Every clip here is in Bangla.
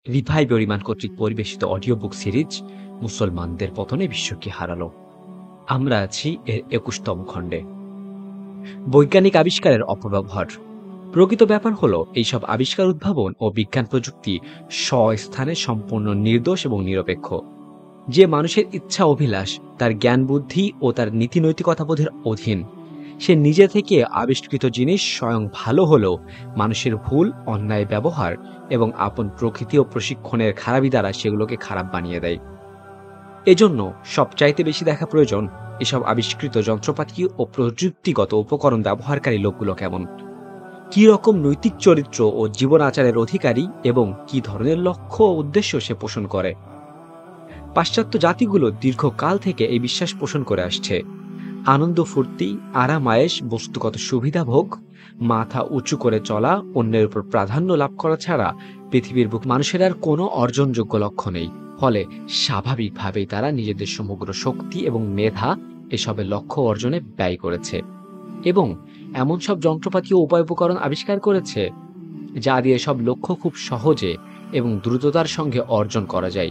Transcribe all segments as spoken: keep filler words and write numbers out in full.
রিভাই বেরিমান কর্তৃক পরিবেশিত অডিও বুক সিরিজ মুসলমানদের পতনে বিশ্বকে হারালো। আমরা আছি এর একুশতম খণ্ডে। বৈজ্ঞানিক আবিষ্কারের অপব্যবহার। প্রকৃত ব্যাপার হলো এইসব আবিষ্কার, উদ্ভাবন ও বিজ্ঞান প্রযুক্তি স্বস্থানে সম্পূর্ণ নির্দোষ এবং নিরপেক্ষ। যে মানুষের ইচ্ছা অভিলাষ, তার জ্ঞান বুদ্ধি ও তার নীতি নৈতিকতাবোধের অধীন, সে নিজে থেকে আবিষ্কৃত জিনিস স্বয়ং ভালো হলেও মানুষের ভুল, অন্যায় ব্যবহার এবং আপন প্রকৃতি ও প্রশিক্ষণের খারাপি দ্বারা সেগুলোকে খারাপ বানিয়ে দেয়। এজন্য সবচাইতে বেশি দেখা প্রয়োজন এসব আবিষ্কৃত যন্ত্রপাতি ও প্রযুক্তিগত উপকরণ ব্যবহারকারী লোকগুলো কেমন, কি রকম নৈতিক চরিত্র ও জীবন আচারের অধিকারী এবং কি ধরনের লক্ষ্য ও উদ্দেশ্য সে পোষণ করে। পাশ্চাত্য জাতিগুলো দীর্ঘকাল থেকে এই বিশ্বাস পোষণ করে আসছে, আনন্দ ফুর্তি, আরাম আয়েশ, বস্তুগত সুবিধা ভোগ, মাথা উঁচু করে চলা, অন্যের উপর প্রাধান্য লাভ করা ছাড়া পৃথিবীর বুক মানুষের আর কোনো অর্জনযোগ্য লক্ষ্য নেই। ফলে স্বাভাবিকভাবেই তারা নিজেদের সমগ্র শক্তি এবং মেধা এসবের লক্ষ্য অর্জনে ব্যয় করেছে এবং এমন সব যন্ত্রপাতি ও উপায় উপকরণ আবিষ্কার করেছে যা দিয়ে সব লক্ষ্য খুব সহজে এবং দ্রুততার সঙ্গে অর্জন করা যায়।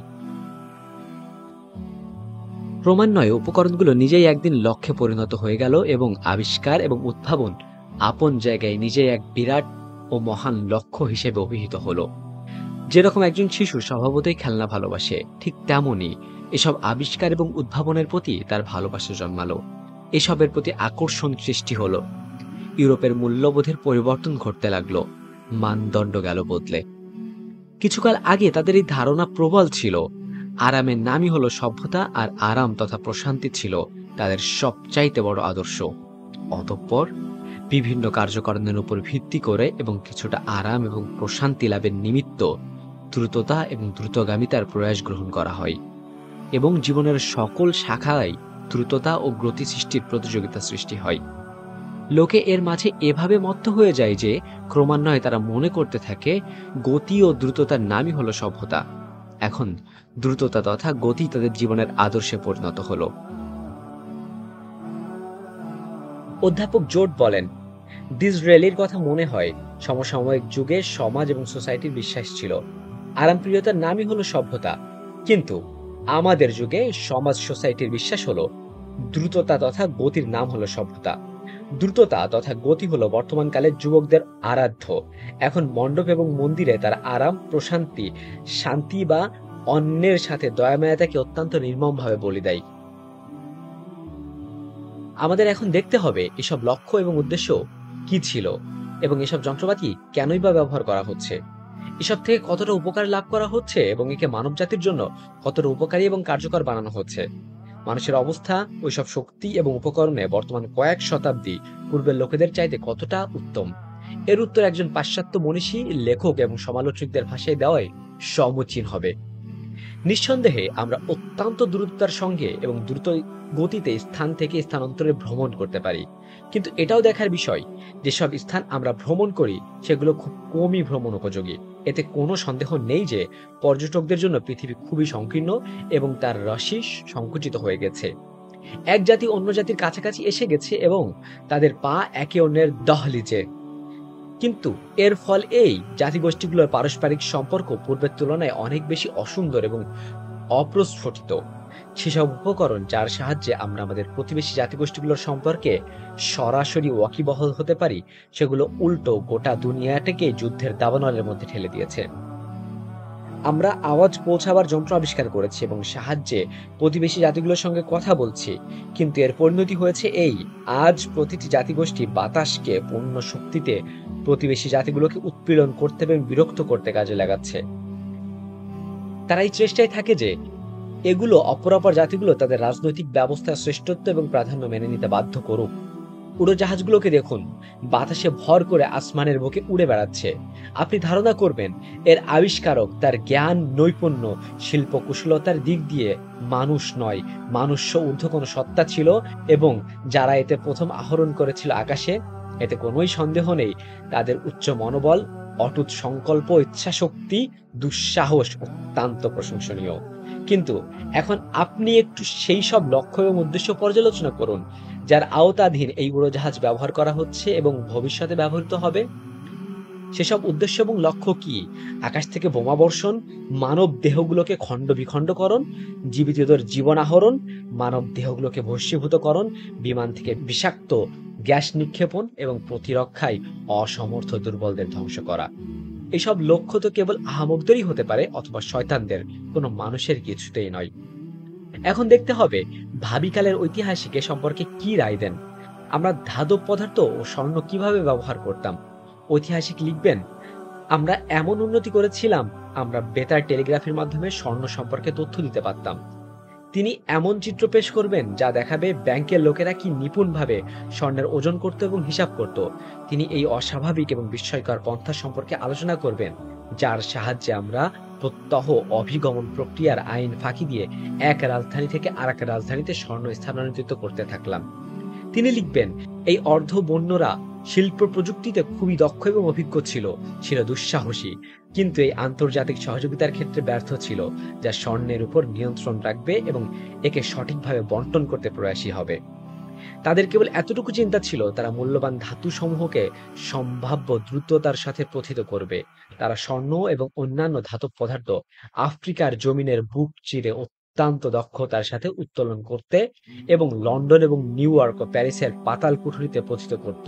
ক্রমান্বয়ে উপকরণগুলো নিজেই একদিন লক্ষ্যে পরিণত হয়ে গেল এবং আবিষ্কার এবং উদ্ভাবন আপন জায়গায় নিজেই এক বিরাট ও মহান লক্ষ্য হিসেবে অভিহিত হলো। যেরকম একজন শিশু স্বভাবতই খেলনা ভালোবাসে, ঠিক তেমনই এসব আবিষ্কার এবং উদ্ভাবনের প্রতি তার ভালোবাসা জন্মালো। এসবের প্রতি আকর্ষণ সৃষ্টি হলো। ইউরোপের মূল্যবোধের পরিবর্তন ঘটতে লাগলো, মানদণ্ড গেল বদলে। কিছুকাল আগে তাদের এই ধারণা প্রবল ছিল, আরামের নামই হলো সভ্যতা, আর আরাম তথা প্রশান্তি ছিল তাদের সবচাইতে বড় আদর্শ। অতঃপর বিভিন্ন কার্যকারণের উপর ভিত্তি করে এবং কিছুটা আরাম এবং প্রশান্তি লাভের নিমিত্ত দ্রুততা এবং দ্রুতগামিতার প্রয়াস গ্রহণ করা হয় এবং জীবনের সকল শাখায় দ্রুততা ও গতি সৃষ্টির প্রতিযোগিতা সৃষ্টি হয়। লোকে এর মাঝে এভাবে মত্ত হয়ে যায় যে ক্রমান্বয়ে তারা মনে করতে থাকে গতি ও দ্রুততার নামই হলো সভ্যতা। এখন দ্রুততা তথা গতি তাদের জীবনের আদর্শে পরিণত হলো। অধ্যাপক জোট বলেন, ডিসরেলির কথা মনে হয় সমসাময়িক যুগে সমাজ এবং সোসাইটির বিশ্বাস ছিল আরামপ্রিয়তার নামই হলো সভ্যতা, কিন্তু আমাদের যুগে সমাজ সোসাইটির বিশ্বাস হলো দ্রুততা তথা গতির নাম হলো সভ্যতা। দ্রুততা তথা গতি হলো বর্তমানকালের যুবকদের আরাধ্য। এখন মণ্ডপ এবং মন্দিরে তার আরাম, প্রশান্তি, শান্তি বা অন্যের সাথে দয়ামায়াটাকে অত্যন্ত নির্মমভাবে বলি দেয়। আমাদের এখন দেখতে হবে এসব লক্ষ্য এবং উদ্দেশ্য কি ছিল এবং এসব যন্ত্রপাতি কেনই বা ব্যবহার করা হচ্ছে, এসব থেকে কতটা উপকার লাভ করা হচ্ছে এবং একে মানব জাতির জন্য কতটা উপকারী এবং কার্যকর বানানো হচ্ছে। মানুষের অবস্থা ওইসব শক্তি এবং উপকরণে বর্তমান কয়েক শতাব্দী পূর্বের লোকেদের চাইতে কতটা উত্তম, এর উত্তর একজন পাশ্চাত্য মনীষী, লেখক এবং সমালোচকদের ভাষায় দেওয়াই সমীচীন হবে। নিঃসন্দেহে আমরা অত্যন্ত দ্রুততার সঙ্গে এবং দ্রুত গতিতে স্থান থেকে স্থানান্তরে ভ্রমণ করতে পারি, কিন্তু এটাও দেখার বিষয় যেসব স্থান আমরা ভ্রমণ করি সেগুলো খুব কমই ভ্রমণ উপযোগী। এতে কোনো সন্দেহ নেই যে পর্যটকদের জন্য পৃথিবী খুবই সংকীর্ণ এবং তার রশি সংকুচিত হয়ে গেছে। এক জাতি অন্য জাতির কাছাকাছি এসে গেছে এবং তাদের পা একে অন্যের দহলিজে, কিন্তু এর ফল এই জাতিগোষ্ঠীগুলোর পারস্পরিক সম্পর্ক পূর্বের তুলনায় অনেক বেশি অসুন্দর এবং অপ্রস্ফুটিত। সেসব উপকরণ যার সাহায্যে আমরা আমাদের প্রতিবেশী জাতিগোষ্ঠীগুলোর সম্পর্কে সরাসরি ওয়াকিবহল হতে পারি, সেগুলো উল্টো গোটা দুনিয়াটাকে যুদ্ধের দাবানলের মধ্যে ঠেলে দিয়েছে। আমরা আওয়াজ পৌঁছাবার যন্ত্র আবিষ্কার করেছি এবং সাহায্যে প্রতিবেশী জাতিগুলোর সঙ্গে কথা বলছি, কিন্তু এর পরিণতি হয়েছে এই, আজ প্রতিটি জাতিগোষ্ঠী বাতাসকে পূর্ণ শক্তিতে প্রতিবেশী জাতিগুলোকে উৎপীড়ন করতে এবং বিরক্ত করতে কাজে লাগাচ্ছে। তারা এই চেষ্টায় থাকে যে এগুলো অপরাপর জাতিগুলো তাদের রাজনৈতিক ব্যবস্থার শ্রেষ্ঠত্ব এবং প্রাধান্য মেনে নিতে বাধ্য করুক। উড়োজাহাজগুলোকে দেখুন, বাতাসে ভর করে আসমানের বুকে উড়ে বেড়াচ্ছে। আপনি ধারণা করবেন এর আবিষ্কারক তার জ্ঞান, নৈপুণ্য, শিল্প কুশলতার দিক দিয়ে মানুষ নয়, মানুষ্য ঊর্ধ্ব কোনো সত্তা ছিল এবং যারা এতে প্রথম আহরণ করেছিল আকাশে, এতে কোনোই সন্দেহ নেই তাদের উচ্চ মনোবল, অটুট সংকল্প, ইচ্ছাশক্তি, দুঃসাহস অত্যন্ত প্রশংসনীয়। কিন্তু এখন আপনি একটু সেই সব লক্ষ্য এবং উদ্দেশ্য পর্যালোচনা করুন যার আওতাধীন এই উড়োজাহাজ ব্যবহার করা হচ্ছে এবং ভবিষ্যতে ব্যবহৃত হবে। সেসব উদ্দেশ্য এবং লক্ষ্য কি? আকাশ থেকে বোমা বর্ষণ, মানব দেহগুলোকে খণ্ড বিখণ্ডকরণ, জীবিতদের জীবন আহরণ, মানব দেহগুলোকে ভস্মীভূতকরণ, বিমান থেকে বিষাক্ত গ্যাস নিক্ষেপণ এবং প্রতিরক্ষায় অসমর্থ দুর্বলদের ধ্বংস করা। এসব লক্ষ্য তো কেবল আহামকদেরই হতে পারে, অথবা শয়তানদের, কোনো মানুষের কিছুতেই নয়। এখন দেখতে হবে ভাবিকালের ঐতিহাসিক এ সম্পর্কে কি রায় দেন। আমরা ধাতব পদার্থ ও স্বর্ণ কিভাবে ব্যবহার করতাম। ঐতিহাসিক লিখবেন, আমরা এমন উন্নতি করেছিলাম, আমরা বেতার টেলিগ্রাফির মাধ্যমে স্বর্ণ সম্পর্কে তথ্য দিতে পারতাম। তিনি এমন চিত্র পেশ করবেন যা দেখাবে ব্যাংকের লোকেরা কি নিপুণভাবে স্বর্ণের ওজন করত এবং হিসাব করত। তিনি এই অস্বাভাবিক এবং বিস্ময়কর পন্থা সম্পর্কে আলোচনা করবেন, যার সাহায্যে আমরা প্রত্যহ অভিগমন প্রক্রিয়ার আইন ফাঁকি দিয়ে এক রাজধানী থেকে আরেক রাজধানীতে স্বর্ণ স্থানান্তরিত করতে থাকলাম। তিনি লিখবেন, এই অর্ধ বন্যরা শিল্প প্রযুক্তিতে খুবই দক্ষ এবং অভিজ্ঞ ছিল, ছিল দুঃসাহসী, কিন্তু এই আন্তর্জাতিক সহযোগিতার ক্ষেত্রে ব্যর্থ ছিল, যা স্বর্ণের উপর নিয়ন্ত্রণ রাখবে এবং একে সঠিকভাবে বন্টন করতে প্রয়াসী হবে। তাদের কেবল এতটুকু চিন্তা ছিল, তারা মূল্যবান ধাতু সমূহকে সম্ভাব্য দ্রুততার সাথে প্রথিত করবে। তারা স্বর্ণ এবং অন্যান্য ধাতব পদার্থ আফ্রিকার জমিনের বুক চিরে অত্যন্ত দক্ষতার সাথে উত্তোলন করতে এবং লন্ডন এবং নিউ ইয়র্ক ও প্যারিসের পাতাল কুঠুরিতে পতিত করত।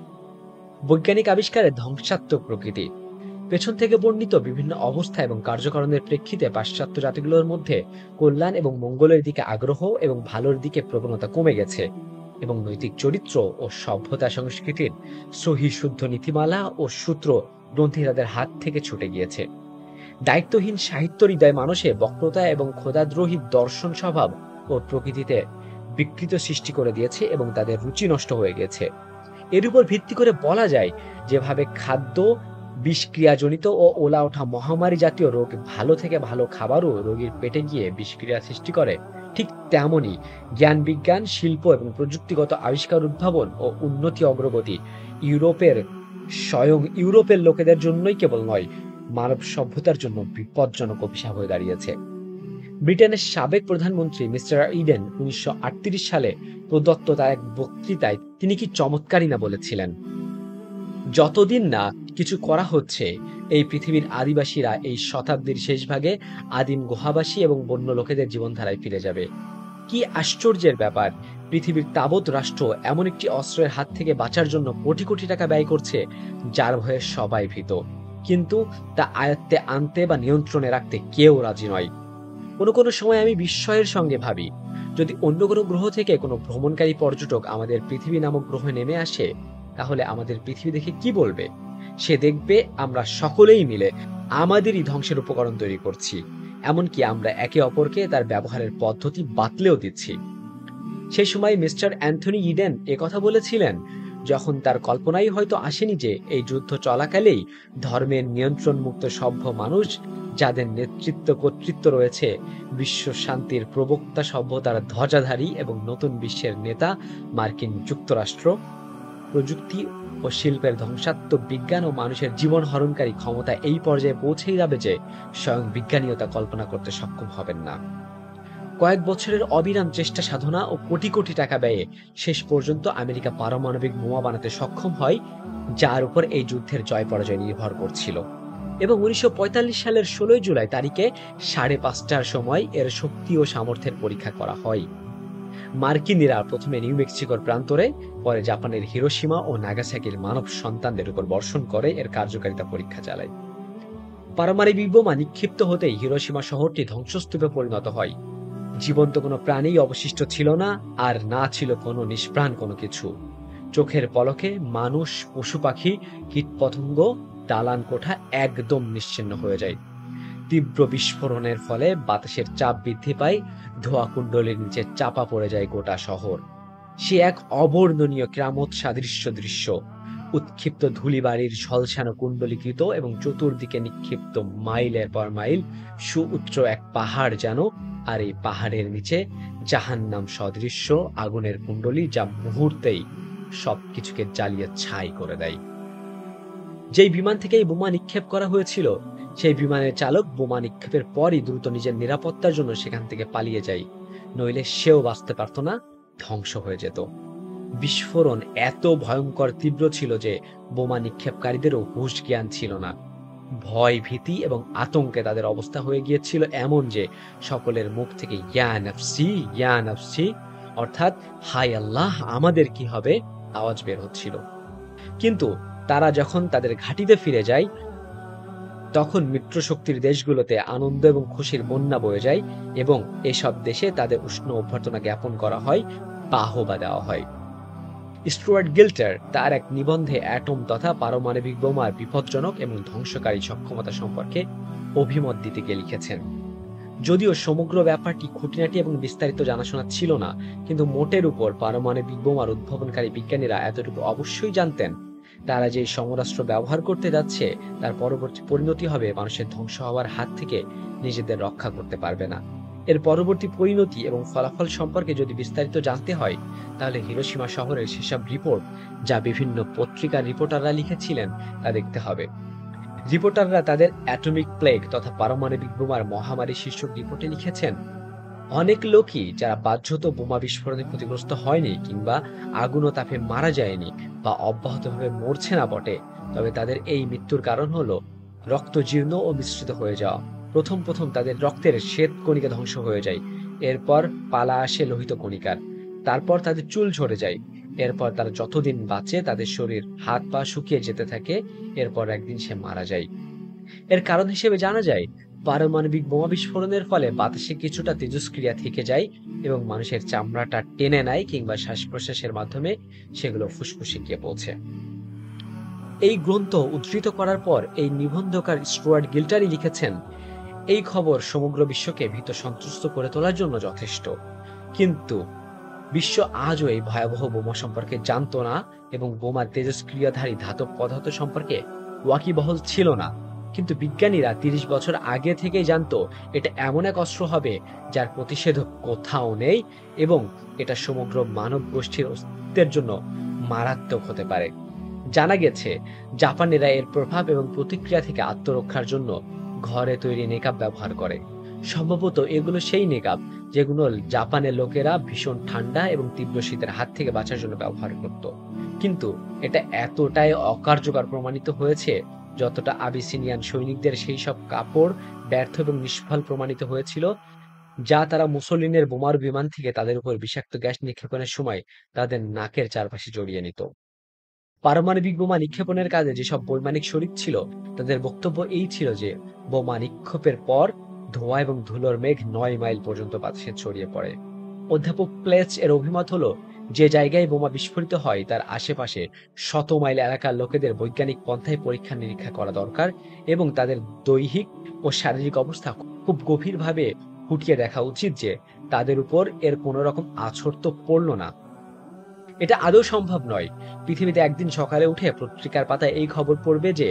বৈজ্ঞানিক আবিষ্কারের ধ্বংসাত্মক প্রকৃতি। পেছন থেকে বর্ণিত বিভিন্ন অবস্থা এবং কার্যকারণের প্রেক্ষিতে পাশ্চাত্য জাতিগুলোর মধ্যে কল্যাণ এবং মঙ্গলের দিকে আগ্রহ এবং ভালোর দিকে প্রবণতা কমে গেছে, এবং নৈতিক চরিত্র ও সভ্যতা সংস্কৃতির সহি শুদ্ধ নীতিমালা ও সূত্র গ্রন্থি তাদের হাত থেকে ছুটে গিয়েছে। দায়িত্বহীন সাহিত্য হৃদয় মানুষে বক্রতা এবং খোদাদ্রোহী দর্শন স্বভাব ও প্রকৃতিতে বিকৃত সৃষ্টি করে দিয়েছে এবং তাদের রুচি নষ্ট হয়ে গেছে। এর উপর ভিত্তি করে বলা যায়, যেভাবে খাদ্য বিষক্রিয়াজনিত ও ওলা ওঠা মহামারী জাতীয় রোগ ভালো থেকে ভালো খাবারও রোগীর পেটে গিয়ে বিষক্রিয়া সৃষ্টি করে, ঠিক তেমনই জ্ঞান বিজ্ঞান, শিল্প এবং প্রযুক্তিগত আবিষ্কার, উদ্ভাবন ও উন্নতি অগ্রগতি ইউরোপের স্বয়ং ইউরোপের লোকেদের জন্যই কেবল নয়, মানব সভ্যতার জন্য বিপজ্জনক অভিশাপ হয়ে দাঁড়িয়েছে। ব্রিটেনের সাবেক প্রধানমন্ত্রী মিস্টার ইডেন উনিশশো আটত্রিশ সালে প্রদত্ত তার এক বক্তৃতায় তিনি কি চমৎকারই না বলেছিলেন, যতদিন না কিছু করা হচ্ছে, এই পৃথিবীর আদিবাসীরা এই শতাব্দীর শেষ ভাগে আদিম গুহাবাসী এবং বন্য লোকেদের জীবনধারায় ফিরে যাবে। কি আশ্চর্যের ব্যাপার! পৃথিবীর তাবৎ রাষ্ট্র এমন একটি অস্ত্রের হাত থেকে বাঁচার জন্য কোটি কোটি টাকা ব্যয় করছে, যার ভয়ে সবাই ভীত, কিন্তু তা আয়ত্তে আনতে বা নিয়ন্ত্রণে রাখতে কেউ রাজি নয়। কোনো কোনো সময় আমি বিস্ময়ের সঙ্গে ভাবি, যদি অন্য কোনো গ্রহ থেকে কোনো ভ্রমণকারী পর্যটক আমাদের পৃথিবী নামক গ্রহে নেমে আসে, তাহলে আমাদের পৃথিবী দেখে কি বলবে? সে দেখবে আমরা সকলেই মিলে আমাদেরই ধ্বংসের উপকরণ তৈরি করছি, এমনকি আমরা একে অপরকে তার ব্যবহারের পদ্ধতি বাতলেও দিচ্ছি। সেই সময় মিস্টার অ্যান্থনি ইডেন একথা বলেছিলেন যখন তার কল্পনাই হয়তো আসেনি যে এই যুদ্ধ চলাকালেই ধর্মের নিয়ন্ত্রণ মুক্ত সভ্য মানুষ, যাদের নেতৃত্ব কর্তৃত্ব রয়েছে, বিশ্ব শান্তির প্রবক্তা, সভ্যতার ধ্বজাধারী এবং নতুন বিশ্বের নেতা মার্কিন যুক্তরাষ্ট্র, প্রযুক্তি ও শিল্পের ধ্বংসাত্মক বিজ্ঞান ও মানুষের জীবন হরণকারী ক্ষমতা এই পর্যায়ে পৌঁছেই যাবে যে স্বয়ং বিজ্ঞানীও তা কল্পনা করতে সক্ষম হবেন না। কয়েক বছরের অবিরাম চেষ্টা সাধনা ও কোটি কোটি টাকা ব্যয়ে শেষ পর্যন্ত আমেরিকা পারমাণবিক বোমা বানাতে সক্ষম হয়, যার উপর এই যুদ্ধের জয় পরাজয় নির্ভর করছিল। এবং উনিশশো পঁয়তাল্লিশ সালের ষোলোই জুলাই তারিখে সাড়ে পাঁচটার সময় এর শক্তি ও সামর্থ্যের পরীক্ষা করা হয়। মার্কিনীরা প্রথমে নিউ মেক্সিকোর প্রান্তরে, পরে জাপানের হিরোশিমা ও নাগাসাকির মানব সন্তানদের উপর বর্ষণ করে এর কার্যকারিতা পরীক্ষা চালায়। পারমাণবিক বোমা নিক্ষিপ্ত হতেই হিরোশিমা শহরটি ধ্বংসস্তূপে পরিণত হয়। জীবন্ত কোনো প্রাণী অবশিষ্ট ছিল না, আর না ছিল কোনো নিষ্প্রাণ কোনো কিছু। চোখের পলকে মানুষ, পশু পাখি, কীটপতঙ্গ, দালান কোঠা একদম নিশ্চিহ্ন হয়ে যায়। তীব্র বিস্ফোরণের ফলে বাতাসের চাপ বৃদ্ধি পায়, ধোঁয়া কুণ্ডলীর নিচে চাপা পড়ে যায় গোটা শহর। সে এক অবর্ণনীয় কিয়ামত সাদৃশ্য দৃশ্য। উৎক্ষিপ্ত ধূলিবাড়ির ঝলসানো কুণ্ডলীকৃত এবং চতুর্দিকে নিক্ষিপ্ত মাইলের পর মাইল সুউচ্চ এক পাহাড় যেন, আর এই পাহাড়ের নিচে জাহান্নাম সদৃশ্য আগুনের কুণ্ডলী, যা মুহূর্তেই সবকিছুকে জ্বালিয়ে ছাই করে দেয়। যেই বিমান থেকে এই বোমা নিক্ষেপ করা হয়েছিল, সেই বিমানের চালক বোমা নিক্ষেপের পরই দ্রুত নিজের নিরাপত্তার জন্য সেখান থেকে পালিয়ে যায়, নইলে সেও বাঁচতে পারত না, ধ্বংস হয়ে যেত। বিস্ফোরণ এত ভয়ঙ্কর তীব্র ছিল যে বোমা নিক্ষেপকারীদেরও হুঁশ জ্ঞান ছিল না। ভয়, ভীতি এবং আতঙ্কে তাদের অবস্থা হয়ে গিয়েছিল এমন যে সকলের মুখ থেকে ইয়া নাফসি ইয়া নাফসি অর্থাৎ হায় আল্লাহ আমাদের কি হবে আওয়াজ বের হচ্ছিল। কিন্তু তারা যখন তাদের ঘাঁটিতে ফিরে যায় তখন মিত্রশক্তির দেশগুলোতে আনন্দ এবং খুশির বন্যা বয়ে যায় এবং এসব দেশে তাদের উষ্ণ অভ্যর্থনা জ্ঞাপন করা হয়, বাহবা দেওয়া হয়। স্টুয়ার্ট গিল্টার তার এক নিবন্ধে অ্যাটম তথা পারমাণবিক বোমার বিপজ্জনক এবং ধ্বংসকারী সক্ষমতা সম্পর্কে অভিমত দিতে গিয়ে লিখেছেন, যদিও সমগ্র ব্যাপারটি খুঁটিনাটি এবং বিস্তারিত জানাশোনা ছিল না, কিন্তু মোটের উপর পারমাণবিক বোমার উদ্ভাবনকারী বিজ্ঞানীরা এতটুকু অবশ্যই জানতেন, তারা যে সমরাস্ত্র ব্যবহার করতে যাচ্ছে তার পরবর্তী পরিণতি হবে মানুষের ধ্বংস হওয়ার হাত থেকে নিজেদের রক্ষা করতে পারবে না। এর পরবর্তী পরিণতি এবং ফলাফল সম্পর্কে যদি বিস্তারিত জানতে হয় তাহলে হিরোশিমা শহরের সেসব রিপোর্ট যা বিভিন্ন পত্রিকার রিপোর্টাররা লিখেছিলেন তা দেখতে হবে। রিপোর্টাররা তাদের অ্যাটমিক প্লেগ তথা পারমাণবিক বোমার মহামারী শীর্ষক রিপোর্টে লিখেছেন, অনেক লোকই যারা বাহ্যত বোমা বিস্ফোরণে ক্ষতিগ্রস্ত হয়নি কিংবা আগুন ও তাপে মারা যায়নি বা অব্যাহতভাবে মরছে না বটে, তবে তাদের এই মৃত্যুর কারণ হলো রক্ত জীর্ণ ও মিশ্রিত হয়ে যাওয়া। প্রথম প্রথম তাদের রক্তের শ্বেত কণিকা ধ্বংস হয়ে যায়, এরপর পালা আসে লোহিত কণিকার, তারপর তাদের চুল ঝরে যায়, এরপর তারা যতদিন বাঁচে তাদের শরীর হাত পা শুকিয়ে যেতে থাকে, এরপর একদিন সে মারা যায়। এর কারণ হিসেবে জানা যায় পারমাণবিক বোমা বিস্ফোরণের ফলে বাতাসে কিছুটা তেজস্ক্রিয়া থেকে যায় এবং মানুষের চামড়াটা টেনে নেয় কিংবা শ্বাস প্রশ্বাসের মাধ্যমে সেগুলো ফুসফুসে গিয়ে পৌঁছে। এই গ্রন্থ উদ্ধৃত করার পর এই নিবন্ধকার স্টুয়ার্ট গিল্টারই লিখেছেন, এই খবর সমগ্র বিশ্বকে ভীত সন্ত্রস্ত করে তোলার জন্য যথেষ্ট, কিন্তু বিশ্ব আজও এই ভয়াবহ বোমা সম্পর্কে জানত না এবং বোমার তেজস্ক্রিয়াধারী ধাতব পদার্থ সম্পর্কে ওয়াকিবহল ছিল না। কিন্তু বিজ্ঞানীরা তিরিশ বছর আগে থেকেই জানতো এটা এমন এক অস্ত্র হবে যার প্রতিষেধক কোথাও নেই এবং এটা সমগ্র মানব গোষ্ঠীর অস্তিত্বের জন্য মারাত্মক হতে পারে। জানা গেছে জাপানিরা এর প্রভাব এবং প্রতিক্রিয়া থেকে আত্মরক্ষার জন্য ঘরে তৈরি নেকাব ব্যবহার করে। সম্ভবত এগুলো সেই নেকাব যেগুলো জাপানের লোকেরা ভীষণ ঠান্ডা এবং তীব্র শীতের হাত থেকে বাঁচার জন্য ব্যবহার করত। কিন্তু এটা এতটাই অকার্যকর প্রমাণিত হয়েছে যতটা আবিসিনিয়ান সৈনিকদের সেই সব কাপড় ব্যর্থ এবং নিষ্ফল প্রমাণিত হয়েছিল, যা তারা মুসলিনের বোমার বিমান থেকে তাদের উপর বিষাক্ত গ্যাস নিক্ষেপণের সময় তাদের নাকের চারপাশে জড়িয়ে নিত। পারমাণবিক বোমা নিক্ষেপণের কাজে যেসব বৈমানিক শরিক ছিল তাদের বক্তব্য এই ছিল যে বোমা নিক্ষেপের পর ধোঁয়া এবং ধুলোর মেঘ নয় মাইল পর্যন্ত বাতাসে ছড়িয়ে পড়ে। অধ্যাপক প্লেচ এর অভিমত হলো, যে জায়গায় বোমা বিস্ফোরিত হয় তার আশেপাশে শত মাইল এলাকার লোকেদের বৈজ্ঞানিক পন্থায় পরীক্ষা নিরীক্ষা করা দরকার এবং তাদের দৈহিক ও শারীরিক অবস্থা খুব গভীরভাবে খুঁটিয়ে দেখা উচিত যে তাদের উপর এর কোনো রকম আছড় তো পড়ল না। এটা আদৌ সম্ভব নয়। পৃথিবীতে একদিন সকালে উঠে পত্রিকার পাতায় এই খবর পড়বে যে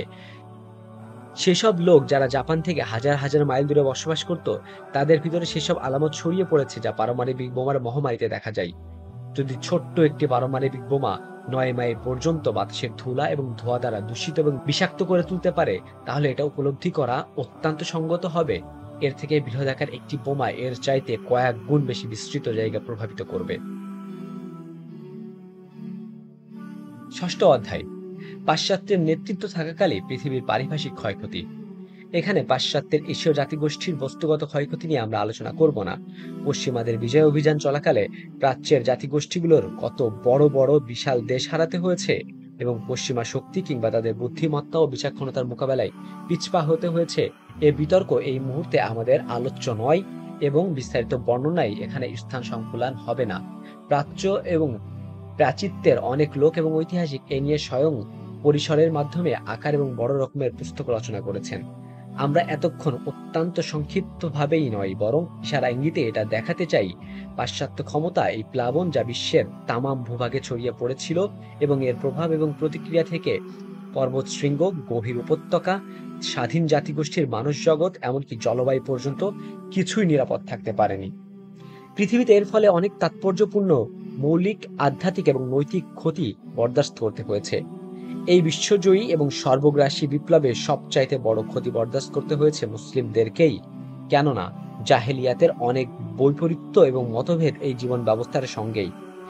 সেসব লোক যারা জাপান থেকে হাজার হাজার মাইল দূরে বসবাস করত তাদের ভিতরে সেসব আলামত ছড়িয়ে পড়েছে যা পারমাণবিক বোমার মহামারীতে দেখা যায়। যদি ছোট্ট একটি পারমাণবিক বোমা নয় মাইল পর্যন্ত বাতাসের ধুলা এবং ধোঁয়া দ্বারা দূষিত এবং বিষাক্ত করে তুলতে পারে তাহলে এটা উপলব্ধি করা অত্যন্ত সঙ্গত হবে। এর থেকে বৃহদাকার একটি বোমা এর চাইতে কয়েক গুণ বেশি বিস্তৃত জায়গা প্রভাবিত করবে। ষষ্ঠ অধ্যায়, পাশ্চাত্যের নেতৃত্ব থাকাকালে পৃথিবীর পারিভাষিক ক্ষয়ক্ষতি। এখানে পাশ্চাত্যের এশীয় জাতিগোষ্ঠীর বস্তুগত ক্ষয়ক্ষতি নিয়ে আমরা আলোচনা করব না। পশ্চিমাদের বিজয় অভিযান চলাকালে প্রাচ্যের জাতিগোষ্ঠীগুলোর কত বড় বড় বিশাল দেশ হারাতে হয়েছে এবং পশ্চিমা শক্তি কিংবা তাদের বুদ্ধিমত্তা ও বিচক্ষণতার মোকাবেলায় পিছপা হতে হয়েছে, এ বিতর্ক এই মুহূর্তে আমাদের আলোচ্য নয় এবং বিস্তারিত বর্ণনায় এখানে স্থান সংকুলান হবে না। প্রাচ্য এবং প্রাচীত্যের অনেক লোক এবং ঐতিহাসিক এ নিয়ে স্বয়ং পরিসরের মাধ্যমে আকার এবং বড় রকমের পুস্তক রচনা করেছেন। আমরা এতক্ষণ অত্যন্ত সংক্ষিপ্তভাবেই নয় বরং ইশারা ইঙ্গিতে এটা দেখাতে চাই পাশ্চাত্য ক্ষমতা এই প্লাবন যা বিশ্বের তামাম ভূভাগে ছড়িয়ে পড়েছিল এবং এর প্রভাব এবং প্রতিক্রিয়া থেকে পর্বত শৃঙ্গ, গভীর উপত্যকা, স্বাধীন জাতিগোষ্ঠীর মানুষ জগৎ এমনকি জলবায়ু পর্যন্ত কিছুই নিরাপদ থাকতে পারেনি। পৃথিবীতে এর ফলে অনেক তাৎপর্যপূর্ণ মৌলিক আধ্যাত্মিক এবং নৈতিক ক্ষতি বরদাস্ত করতে হয়েছে। এই বিশ্বজয়ী এবং সর্বগ্রাসী বিপ্লবে সবচাইতে বড় ক্ষতি বরদাস্ত করতে হয়েছে মুসলিমদেরকেই, কেননা জাহেলিয়াতের অনেক বৈপরীত্য এবং মতভেদ এই জীবন ব্যবস্থার সঙ্গেই।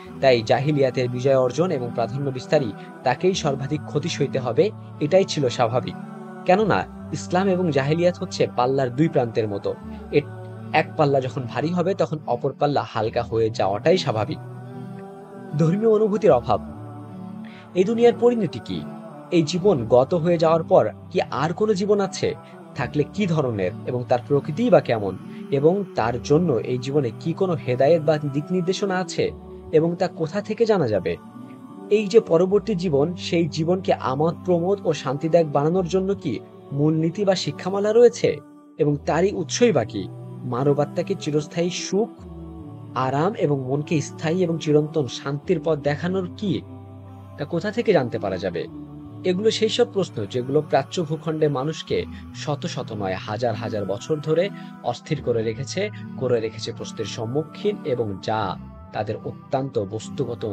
তাই জাহিলিয়াতের বিজয় অর্জন এবং প্রাধান্য বিস্তারই তাকেই সর্বাধিক ক্ষতি সইতে হবে, এটাই ছিল স্বাভাবিক। কেননা ইসলাম এবং জাহিলিয়াত হচ্ছে পাল্লার দুই প্রান্তের মতো। এক পাল্লা যখন ভারী হবে তখন অপর পাল্লা হালকা হয়ে যাওয়াটাই স্বাভাবিক। ধর্মীয় অনুভূতির অভাব। এই দুনিয়ার পরিণতি কি? এই জীবন গত হয়ে যাওয়ার পর কি আর কোনো জীবন আছে? থাকলে কি ধরনের এবং তার প্রকৃতিই বা কেমন? এবং তার জন্য এই জীবনে কি কোনো হেদায়েত বা দিক নির্দেশনা আছে এবং তা কোথা থেকে জানা যাবে? এই যে পরবর্তী জীবন, সেই জীবনকে আমোদ প্রমোদ ও শান্তিদায়ক বানানোর জন্য কি মূলনীতি বা শিক্ষামালা রয়েছে? এবং তারই উৎসই বা কি? মানবাত্মাকে চিরস্থায়ী সুখ, আরাম এবং মনকে স্থায়ী এবং চিরন্তন শান্তির পথ দেখানোর কি তা কোথা থেকে জানতে পারা যাবে? এগুলো সেই সব প্রশ্ন যেগুলো প্রাচ্য ভূখণ্ডে মানুষকে শত শত নয় হাজার হাজার বছর ধরে অস্থির করে রেখেছে করে রেখেছে প্রশ্নের সম্মুখীন, এবং যা তাদের অত্যন্ত বস্তুগত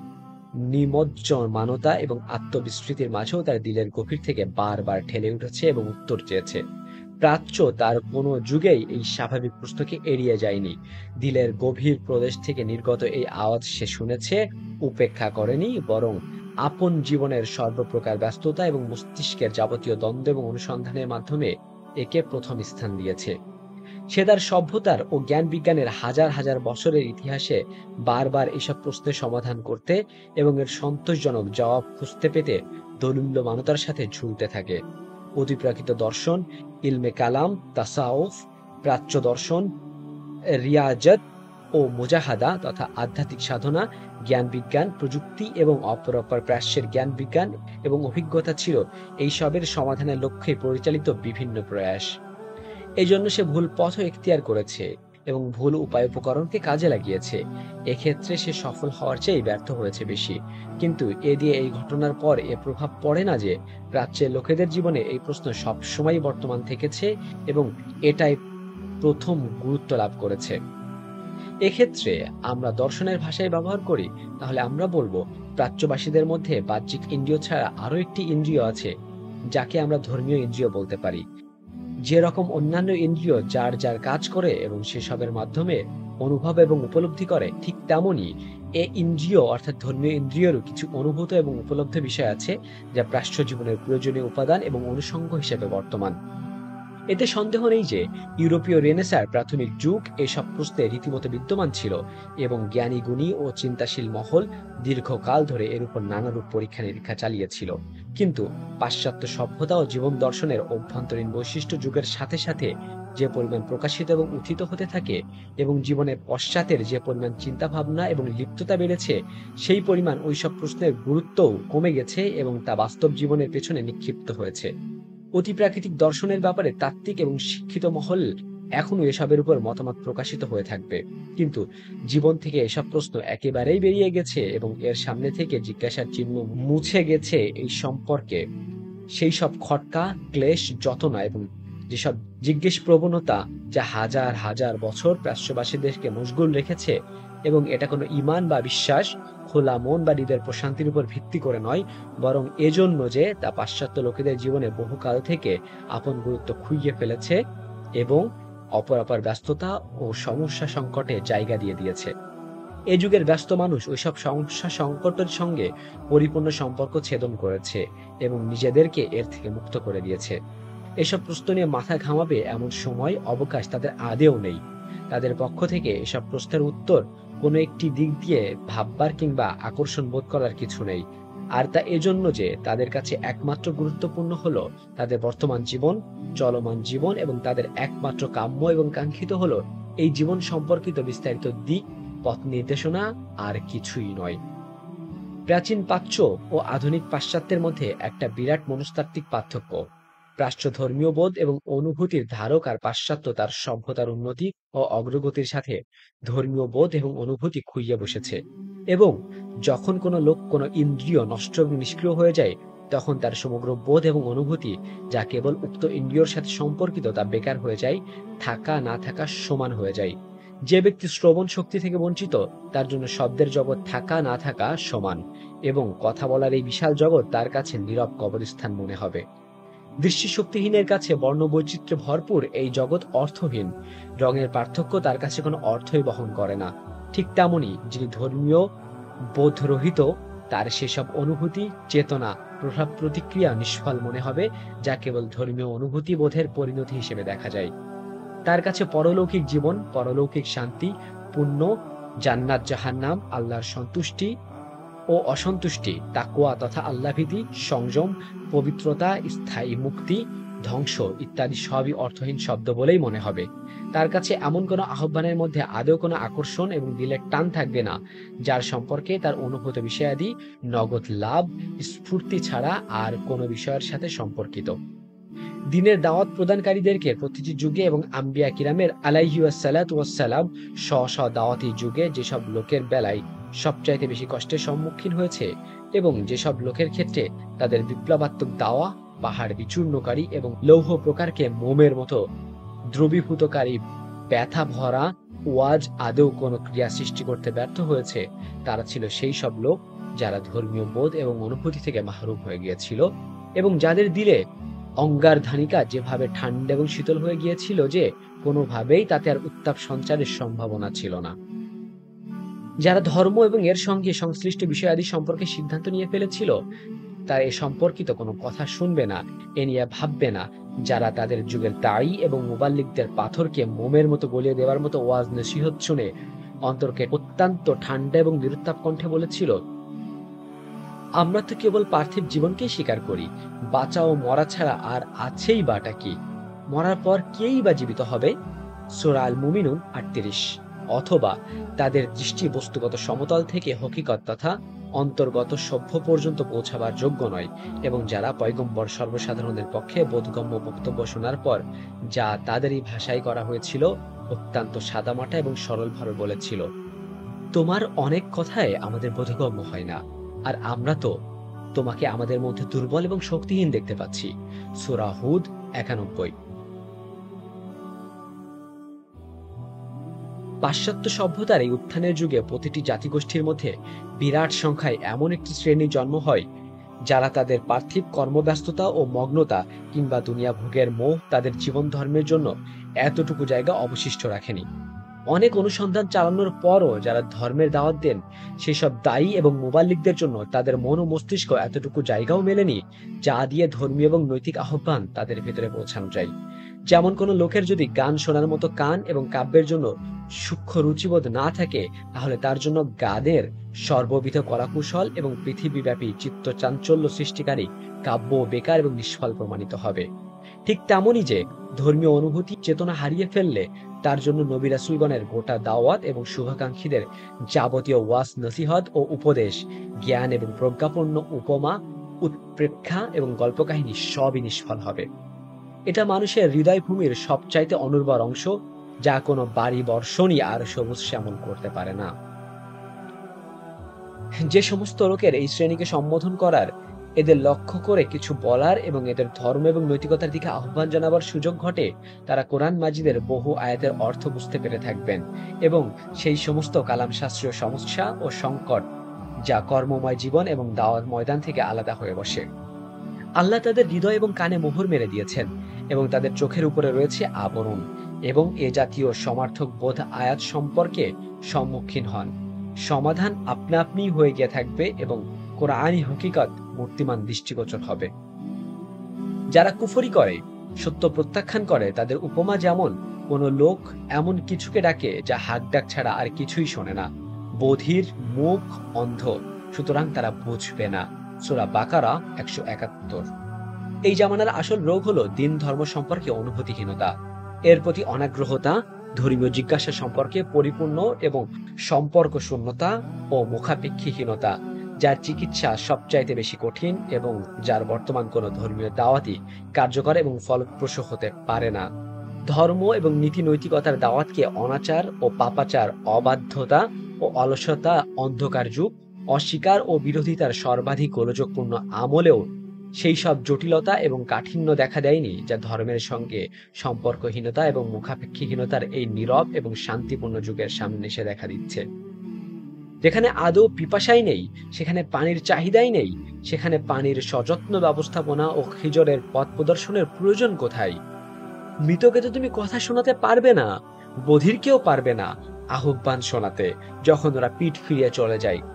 নিমজ্জনমানতা এবং আত্মবিস্মৃতির মাঝেও তার দিলের গভীর থেকে বারবার ঠেলে উঠেছে এবং উত্তর চেয়েছে। প্রাচ্য তার কোনো যুগেই এই স্বাভাবিক প্রশ্নকে এড়িয়ে যায়নি। দিলের গভীর প্রদেশ থেকে নির্গত এই আওয়াজ সে শুনেছে, উপেক্ষা করেনি, বরং আপন জীবনের সর্বপ্রকার ব্যস্ততা এবং মস্তিষ্কের যাবতীয় দ্বন্দ্ব এবং অনুসন্ধানের মাধ্যমে একে প্রথম স্থান দিয়েছে। সে তার সভ্যতার ও জ্ঞান বিজ্ঞানের হাজার হাজার বছরের ইতিহাসে বারবার এসব প্রশ্নের সমাধান করতে এবং এর সন্তোষজনক জবাব খুঁজতে পেতে দোদুল্যমানতার সাথে ঝুলতে থাকে। অতিপ্রাকৃত দর্শন, ইলমে কালাম, তাসাউফ, প্রাচ্য দর্শন, রিয়াজত ও মুজাহাদা তথা আধ্যাত্মিক সাধনা, জ্ঞান বিজ্ঞান, প্রযুক্তি এবং অপরাপর প্রাচ্যের জ্ঞান বিজ্ঞান এবং অভিজ্ঞতা ছিল এইসবের সমাধানের লক্ষ্যে পরিচালিত বিভিন্ন প্রয়াস। এই জন্য সে ভুল পথ এখতিয়ার করেছে এবং ভুল উপায় উপকরণকে কাজে লাগিয়েছে। এক্ষেত্রে সে সফল হওয়ার চেয়ে ব্যর্থ হয়েছে বেশি। কিন্তু এ দিয়ে এই ঘটনার পর এ প্রভাব পড়ে না যে প্রাচ্যের লোকেদের জীবনে এই প্রশ্ন সবসময় বর্তমান থেকেছে এবং এটাই প্রথম গুরুত্ব লাভ করেছে। এক্ষেত্রে আমরা দর্শনের ভাষায় ব্যবহার করি, তাহলে আমরা বলবো প্রাচ্যবাসীদের মধ্যে বাহ্যিক ইন্দ্রিয় ছাড়া আরো একটি ইন্দ্রিয় আছে, যাকে আমরা ধর্মীয় ইন্দ্রিয় বলতে পারি। যেরকম অন্যান্য ইন্দ্রিয় যার যার কাজ করে এবং সেসবের মাধ্যমে অনুভব এবং উপলব্ধি করে, ঠিক তেমনই এ ইন্দ্রিয় অর্থাৎ ধর্মীয় ইন্দ্রিয়েরও কিছু অনুভূত এবং উপলব্ধ বিষয় আছে যা প্রাচ্য জীবনের প্রয়োজনীয় উপাদান এবং অনুষঙ্গ হিসেবে বর্তমান। এতে সন্দেহ নেই যে ইউরোপীয় রেনেসাঁর প্রাথমিক যুগ এসব প্রশ্নে রীতিমতো বিদ্যমান ছিল এবং জ্ঞানী গুণী ও চিন্তাশীল মহল দীর্ঘকাল ধরে এর উপর নানারূপ পরীক্ষা নিরীক্ষা চালিয়েছিল। কিন্তু পাশ্চাত্য সভ্যতা ও জীবন দর্শনের অভ্যন্তরীণ বৈশিষ্ট্য যুগের সাথে সাথে যে পরিমাণ প্রকাশিত এবং উত্থিত হতে থাকে এবং জীবনের পশ্চাতের যে পরিমাণ চিন্তা ভাবনা এবং লিপ্ততা বেড়েছে, সেই পরিমাণ ওইসব প্রশ্নের গুরুত্বও কমে গেছে এবং তা বাস্তব জীবনের পেছনে নিক্ষিপ্ত হয়েছে। অতিপ্রাকৃতিক দর্শনের ব্যাপারে তাত্ত্বিক এবং শিক্ষিত মহল এখনো এসবের উপর মতামত প্রকাশিত হয়ে থাকবে, কিন্তু জীবন থেকে এসব প্রশ্ন একেবারেই বেরিয়ে গেছে এবং এর সামনে থেকে জিজ্ঞাসার চিহ্ন মুছে গেছে এই সম্পর্কে সেই সব খটকা, ক্লেশ, যতনা এবং যেসব জিজ্ঞেস প্রবণতা যা হাজার হাজার বছর প্রাচ্যবাসীদেরকে মশগুল রেখেছে। এবং এটা কোনো ঈমান বা বিশ্বাস, খোলা মন বা হৃদয়ের প্রশান্তির উপর ভিত্তি করে নয়, বরং এজন্য যে তা পাশ্চাত্য লোকেদের জীবনে বহুকাল থেকে আপন গুরুত্ব খুইয়ে ফেলেছে এবং অপরাপর ব্যস্ততা ও সমস্যা সংকটে জায়গা দিয়ে দিয়েছে। এ যুগের ব্যস্ত মানুষ ওইসব সমস্যা সংকটের সঙ্গে পরিপূর্ণ সম্পর্ক ছেদন করেছে এবং নিজেদেরকে এর থেকে মুক্ত করে দিয়েছে। এসব প্রশ্ন নিয়ে মাথা ঘামাবে এমন সময় অবকাশ তাদের আদেও নেই। তাদের পক্ষ থেকে এসব প্রশ্নের উত্তর কোনো একটি দিক দিয়ে ভাববার কিংবা আকর্ষণ বোধ করার কিছু নেই। আর তা এজন্য যে তাদের কাছে একমাত্র গুরুত্বপূর্ণ হলো তাদের বর্তমান জীবন, চলমান জীবন, এবং তাদের একমাত্র কাম্য এবং কাঙ্ক্ষিত হলো এই জীবন সম্পর্কিত বিস্তারিত দিক, পথ নির্দেশনা, আর কিছুই নয়। প্রাচীন প্রাচ্য ও আধুনিক পাশ্চাত্যের মধ্যে একটা বিরাট মনস্তাত্ত্বিক পার্থক্য। প্রাচ্য ধর্মীয় বোধ এবং অনুভূতির ধারক আর পাশ্চাত্য তার সভ্যতার উন্নতি ও অগ্রগতির সাথে ধর্মীয় বোধ এবং অনুভূতি খুইয়ে বসেছে। এবং যখন কোনো লোক কোনো ইন্দ্রিয় নষ্ট এবং নিষ্ক্রিয় হয়ে যায়, তখন তার সমগ্র বোধ এবং অনুভূতি যা কেবল উক্ত ইন্দ্রিয়র সাথে সম্পর্কিত তা বেকার হয়ে যায়, থাকা না থাকা সমান হয়ে যায়। যে ব্যক্তি শ্রবণ শক্তি থেকে বঞ্চিত, তার জন্য শব্দের জগৎ থাকা না থাকা সমান, এবং কথা বলার এই বিশাল জগৎ তার কাছে নীরব কবরস্থান মনে হবে। দৃষ্টিশক্তিহীনের কাছে বর্ণবৈচিত্র্যে ভরপুর এই জগৎ অর্থহীন। রঙের পার্থক্য তার কাছে কোনো অর্থই বহন করে না। ঠিক তেমনি যিনি ধর্মীয় বোধরহিত, তার সেসব অনুভূতি, চেতনা, প্রভাব প্রতিক্রিয়া নিষ্ফল মনে হবে, যা কেবল ধর্মীয় অনুভূতি বোধের পরিণতি হিসেবে দেখা যায়। তার কাছে পরলৌকিক জীবন, পরলৌকিক শান্তি, পুণ্য, জান্নাত জাহান্নাম, আল্লাহর সন্তুষ্টি ও অসন্তুষ্টি, তাকওয়া তথা আল্লাহভীতি, সংযম, পবিত্রতা, স্থায়ী মুক্তি, ধ্বংস ইত্যাদি সবই অর্থহীন শব্দ বলেই মনে হবে। তার কাছে এমন কোনো আহ্বানের মধ্যে আদৌ কোনো আকর্ষণ এবং দিলের টান থাকবে না, যার সম্পর্কে তার অনুভূত বিষয়াদি নগদ লাভ, স্ফূর্তি ছাড়া আর কোনো বিষয়ের সাথে সম্পর্কিত। দিনের দাওয়াত প্রদানকারীদেরকে প্রতিটি যুগে এবং আম্বিয়া কিরামের আলাইহিওয়াসালাতু ওয়াসসালাম স্ব স্ব দাওয়াতি যুগে যেসব লোকের বেলায় সবচাইতে বেশি কষ্টের সম্মুখীন হয়েছে এবং যেসব লোকের ক্ষেত্রে তাদের বিপ্লবাত্মক দাওয়া পাহাড় বিচূর্ণকারী এবং লৌহ প্রকারকে মোমের মতো দ্রবীভূতকারী ব্যথা ভরা ওয়াজ আদৌ কোনো ক্রিয়া সৃষ্টি করতে ব্যর্থ হয়েছে, তারা ছিল সেই সব লোক যারা ধর্মীয় বোধ এবং অনুভূতি থেকে মাহরুম হয়ে গিয়েছিল এবং যাদের দিলে অঙ্গার ধানিকা যেভাবে ঠান্ডা এবং শীতল হয়ে গিয়েছিল যে কোনোভাবেই তাতে আর উত্তাপ সঞ্চারের সম্ভাবনা ছিল না। যারা ধর্ম এবং এর সঙ্গে সংশ্লিষ্ট বিষয়াদি সম্পর্কে সিদ্ধান্ত নিয়ে ফেলেছিল, তারা এ সম্পর্কিত কোনো কথা শুনবে না, এ নিয়ে ভাববে না। যারা তাদের যুগের দায়ী এবং মুবাল্লিগদের পাথরকে মোমের মতো গলিয়ে দেওয়ার মতো ওয়াজ নসিহত শুনে অন্তরকে অত্যন্ত ঠান্ডা এবং নিরুত্তাপ কণ্ঠে বলেছিল, আমরা তো কেবল পার্থিব জীবনকেই স্বীকার করি, বাঁচা ও মরা ছাড়া আর আছেই বাটা কি? মরার পর কেই বা জীবিত হবে? সূরা আল মুমিনুন আটত্রিশ। অথবা তাদের দৃষ্টি বস্তুগত সমতল থেকে হকিকত তথা অন্তর্গত সভ্য পর্যন্ত পৌঁছাবার যোগ্য নয়, এবং যারা পয়গম্বর সর্বসাধারণের পক্ষে বোধগম্য বক্তব্য শোনার পর যা তাদেরই ভাষায় করা হয়েছিল অত্যন্ত সাদামাটা এবং সরলভাবে বলেছিল, তোমার অনেক কথায় আমাদের বোধগম্য হয় না, আর আমরা তো তোমাকে আমাদের মধ্যে দুর্বল এবং শক্তিহীন দেখতে পাচ্ছি। সূরা হুদ একানব্বই। পাশ্চাত্য সভ্যতার এই উত্থানের যুগে প্রতিটি জাতিগোষ্ঠীর মধ্যে বিরাট সংখ্যায় এমন একটি শ্রেণীর জন্ম হয় যারা তাদের পার্থিব কর্মব্যস্ততা ও মগ্নতা কিংবা দুনিয়া ভোগের মোহ তাদের জীবন ধর্মের জন্য এতটুকু জায়গা অবশিষ্ট রাখেনি। অনেক অনুসন্ধান চালানোর পরও যারা ধর্মের দাওয়াত দেন, সেসব দায়ী এবং মুবাল্লিগদের জন্য তাদের মন ও মস্তিষ্ক এতটুকু জায়গাও মেলেনি যা দিয়ে ধর্মীয় এবং নৈতিক আহ্বান তাদের ভেতরে পৌঁছানো যায়। যেমন কোনো লোকের যদি গান শোনার মতো কান এবং কাব্যের জন্য সূক্ষ্ম রুচিবোধ না থাকে, তাহলে তার জন্য গানের সর্ববিধ কলাকুশল এবং পৃথিবীব্যাপী চিত্ত চাঞ্চল্য সৃষ্টিকারী কাব্য বেকার এবং নিষ্ফল প্রমাণিত হবে। ঠিক তেমনই যে ধর্মীয় অনুভূতি চেতনা হারিয়ে ফেললে তার জন্য নবী রাসূলগণের গোটা দাওয়াত এবং শুভাকাঙ্ক্ষীদের যাবতীয় ওয়াজ নসিহত ও উপদেশ, জ্ঞান এবং প্রজ্ঞাপূর্ণ উপমা, উৎপ্রেক্ষা এবং গল্পকাহিনী সবই নিষ্ফল হবে। এটা মানুষের হৃদয়ভূমির সবচাইতে অনুর্বর অংশ, যা কোনো বাড়ি বর্ষণই আর সবুজ শ্যামল করতে পারে না। যে সমস্ত লোকের এই শ্রেণীকে সম্বোধন করার, এদের লক্ষ্য করে কিছু বলার এবং এদের ধর্ম এবং নৈতিকতার দিকে আহ্বান জানাবার সুযোগ ঘটে, তারা কোরআন মাজিদের বহু আয়াতের অর্থ বুঝতে পেরে থাকবেন এবং সেই সমস্ত কালাম শাস্ত্রীয় সমস্যা ও সংকট যা কর্মময় জীবন এবং দাওয়াত ময়দান থেকে আলাদা হয়ে বসে। আল্লাহ তাদের হৃদয় এবং কানে মোহর মেরে দিয়েছেন এবং তাদের চোখের উপরে রয়েছে আবরণ, এবং এ জাতীয় সমার্থক বোধ আয়াত সম্পর্কে সম্মুখীন হন। সমাধান আপনা আপনি হয়ে গিয়ে থাকবে এবং কোরআনী হকিকত মূর্তিমান দৃষ্টিগোচর হবে। যারা কুফরি করে, সত্য প্রত্যাখ্যান করে, তাদের উপমা যেমন কোনো লোক এমন কিছুকে ডাকে যা হাক ডাক ছাড়া আর কিছুই শোনে না। বধির, মুখ অন্ধ, সুতরাং তারা বুঝবে না। সূরা বাকারা একশো একাত্তর। এই জামানার আসল রোগ হলো দিন ধর্ম সম্পর্কে অনুভূতিহীনতা, এর প্রতি অনাগ্রহতা, ধর্মীয় জিজ্ঞাসা সম্পর্কে পরিপূর্ণ এবং সম্পর্ক শূন্যতা ও মুখাপেক্ষীহীনতা, যার চিকিৎসা সবচাইতে বেশি কঠিন এবং যার বর্তমান কোনো ধর্মীয় দাওয়াতই কার্যকর এবং ফলপ্রসূ হতে পারে না। ধর্ম এবং নীতি নৈতিকতার দাওয়াতকে অনাচার ও পাপাচার, অবাধ্যতা ও অলসতা, অন্ধকার যুগ, অস্বীকার ও বিরোধিতার সর্বাধিক গোলযোগপূর্ণ আমলেও সেই সব জটিলতা এবং কাঠিন্য দেখা দেয়নি যা ধর্মের সঙ্গে সম্পর্কহীনতা এবং মুখাপেক্ষীহীনতার এই নীরব এবং শান্তিপূর্ণ যুগের সামনে এসে দেখা দিচ্ছে। যেখানে আদৌ পিপাসাই নেই, সেখানে পানির চাহিদাই নেই, সেখানে পানির সযত্ন ব্যবস্থাপনা ও খিজরের পথ প্রদর্শনের প্রয়োজন কোথায়? মৃতকে তো তুমি কথা শোনাতে পারবে না, বধিরকেও পারবে না আহ্বান শোনাতে যখন ওরা পিঠ ফিরিয়ে চলে যায়।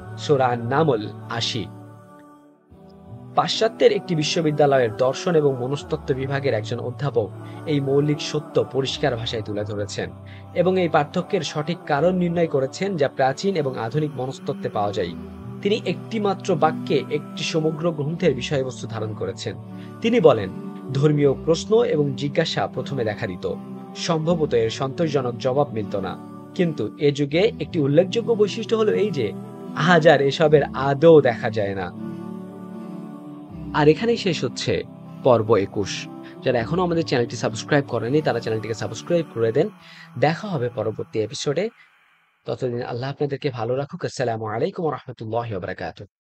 সূরা আন-নামল আশি। পাশ্চাত্যের একটি বিশ্ববিদ্যালয়ের দর্শন এবং মনস্তত্ত্ব বিভাগের একজন অধ্যাপক এই মৌলিক সত্য পরিষ্কার ভাষায় তুলে ধরেছেন এবং এই পার্থক্যের সঠিক কারণ নির্ণয় করেছেন যা প্রাচীন এবং আধুনিক মনস্তত্ত্বে পাওয়া যায়। তিনি একটি মাত্র বাক্যে একটি সমগ্র গ্রন্থের বিষয়বস্তু ধারণ করেছেন। তিনি বলেন, ধর্মীয় প্রশ্ন এবং জিজ্ঞাসা প্রথমে দেখা দিত, সম্ভবত এর সন্তোষজনক জবাব মিলত না, কিন্তু এ যুগে একটি উল্লেখযোগ্য বৈশিষ্ট্য হলো এই যে আজ আর এসবের আদৌ দেখা যায় না। আর এখানেই শেষ হচ্ছে পর্ব একুশ। যারা এখনো আমাদের চ্যানেলটি সাবস্ক্রাইব করেনি তারা চ্যানেলটিকে সাবস্ক্রাইব করে দেন। দেখা হবে পরবর্তী এপিসোডে। ততদিন আল্লাহ আপনাদেরকে ভালো রাখুক। আসসালামু আলাইকুম ওয়া রাহমাতুল্লাহি ওয়া বারাকাতুহু।